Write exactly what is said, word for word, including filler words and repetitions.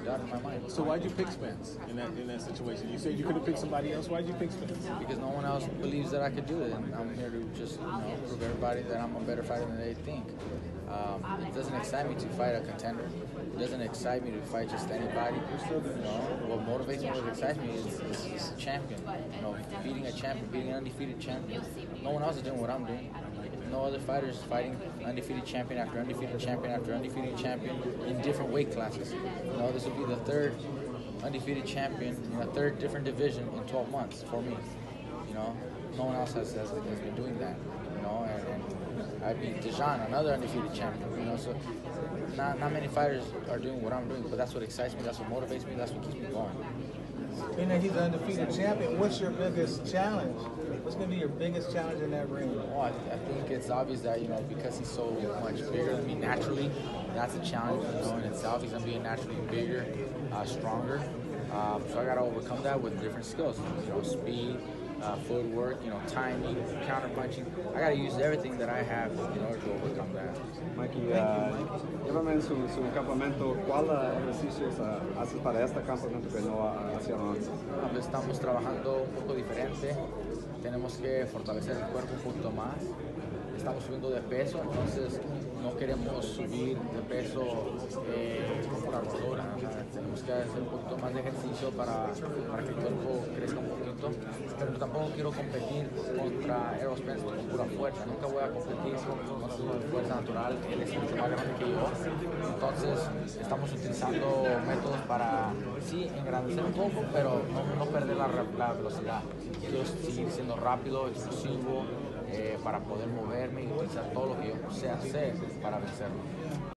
doubt in my mind. So why'd you pick Spence in that in that situation? You said you could have picked somebody else. Why'd you pick Spence? Because no one else believes that I could do it, and I'm here to just you know prove everybody that I'm a better fighter than they think. Um, it doesn't excite me to fight a contender. It doesn't excite me to fight just anybody. You know, what motivates me, what excites me is, is, is a champion. You know, beating a champion, beating an undefeated champion. No one else is doing what I'm doing. No other fighters fighting undefeated champion after undefeated champion after undefeated champion in different weight classes. You know, this will be the third undefeated champion in a third different division in twelve months for me. You know, no one else has, has, has been doing that. You know, and, and I beat Dejan, another undefeated champion. You know, so not not many fighters are doing what I'm doing, but that's what excites me. That's what motivates me. That's what keeps me going. Being that he's an undefeated champion, what's your biggest challenge? What's going to be your biggest challenge in that ring? Well, I, I think it's obvious that, you know, because he's so much bigger than me naturally, that's a challenge, you know, and it's obvious I'm being naturally bigger, uh, stronger. Um, so I got to overcome that with different skills, you know, speed, uh, footwork, you know, timing, counter punching. I got to use everything that I have in order to overcome that. Mikey, uh, llévame en su, su campamento. ¿Cuál uh, ejercicios uh, haces para este campamento que no uh, hacían antes? Bueno, estamos trabajando un poco diferente. Tenemos que fortalecer el cuerpo un poquito más. Estamos subiendo de peso, entonces no queremos subir de peso eh, por la gordura. O sea, tenemos que hacer un poquito más de ejercicio para, para que el cuerpo crezca un poquito. Pero tampoco quiero competir contra Spence con pura fuerza. Nunca voy a competir con su fuerza natural. Él es mucho más grande que yo. Entonces estamos utilizando métodos para, sí, engrandecer un poco, pero no, no perder la, la velocidad. Quiero seguir siendo rápido, explosivo, eh, para poder moverme y utilizar todo lo que yo sé hacer para vencerlo.